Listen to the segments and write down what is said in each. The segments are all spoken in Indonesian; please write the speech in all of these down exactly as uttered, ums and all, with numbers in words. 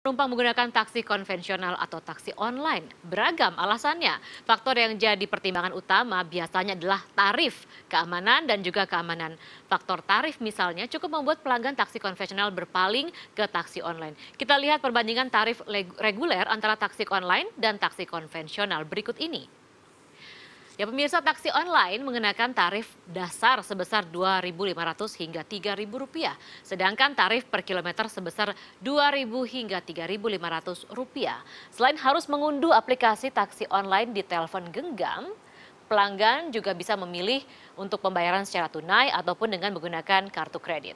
Penumpang menggunakan taksi konvensional atau taksi online. Beragam alasannya. Faktor yang jadi pertimbangan utama biasanya adalah tarif, keamanan, dan juga keamanan. Faktor tarif misalnya cukup membuat pelanggan taksi konvensional berpaling ke taksi online. Kita lihat perbandingan tarif reguler antara taksi online dan taksi konvensional berikut ini. Ya, pemirsa, taksi online mengenakan tarif dasar sebesar dua ribu lima ratus hingga tiga ribu rupiah. Sedangkan tarif per kilometer sebesar dua ribu hingga tiga ribu lima ratus rupiah. Selain harus mengunduh aplikasi taksi online di telepon genggam, pelanggan juga bisa memilih untuk pembayaran secara tunai ataupun dengan menggunakan kartu kredit.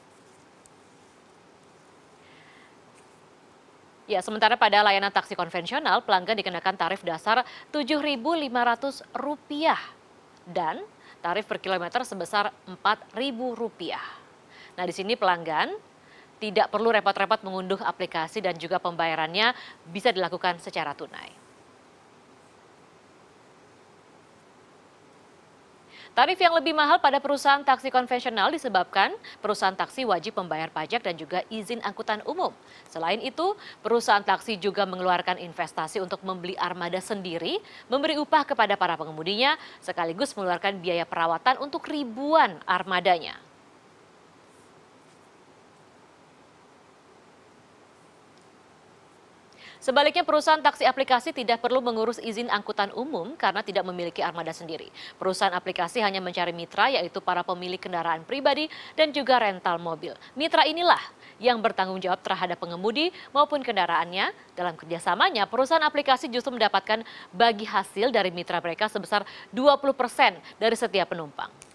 Ya, sementara pada layanan taksi konvensional, pelanggan dikenakan tarif dasar tujuh ribu lima ratus rupiah dan tarif per kilometer sebesar empat ribu rupiah. Nah, di sini pelanggan tidak perlu repot-repot mengunduh aplikasi dan juga pembayarannya bisa dilakukan secara tunai. Tarif yang lebih mahal pada perusahaan taksi konvensional disebabkan perusahaan taksi wajib membayar pajak dan juga izin angkutan umum. Selain itu, perusahaan taksi juga mengeluarkan investasi untuk membeli armada sendiri, memberi upah kepada para pengemudinya, sekaligus mengeluarkan biaya perawatan untuk ribuan armadanya. Sebaliknya, perusahaan taksi aplikasi tidak perlu mengurus izin angkutan umum karena tidak memiliki armada sendiri. Perusahaan aplikasi hanya mencari mitra, yaitu para pemilik kendaraan pribadi dan juga rental mobil. Mitra inilah yang bertanggung jawab terhadap pengemudi maupun kendaraannya. Dalam kerjasamanya, perusahaan aplikasi justru mendapatkan bagi hasil dari mitra mereka sebesar dua puluh persen dari setiap penumpang.